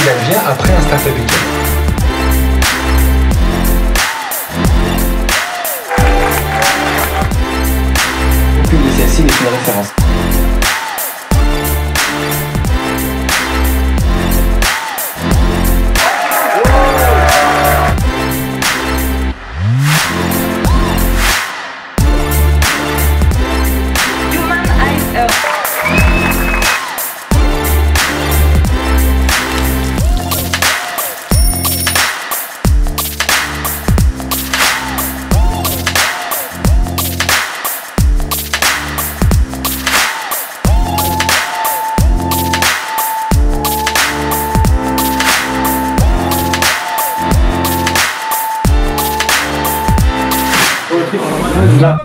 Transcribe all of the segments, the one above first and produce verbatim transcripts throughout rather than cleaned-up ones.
il advient après un Startup Weekend. Aucune de celles-ci n'est une référence. Là.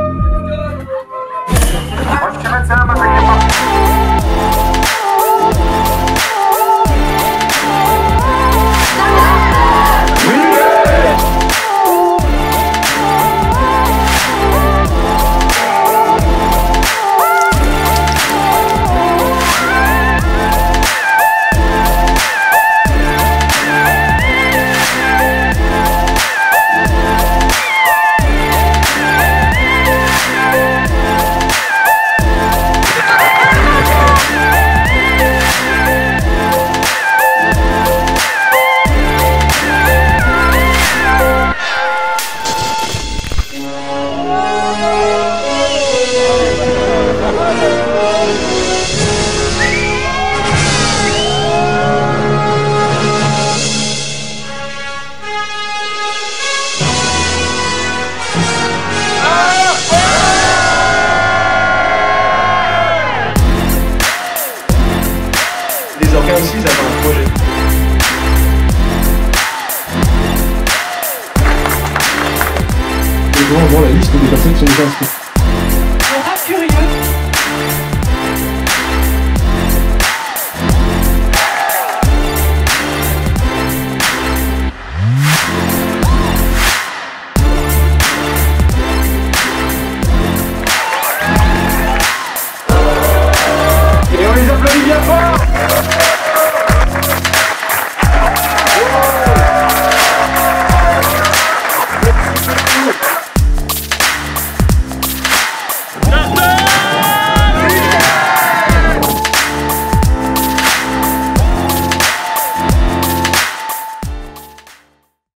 Les organes aussi, ils avaient un projet. Et bon, on voit la liste des personnes qui sont déjà inscrites.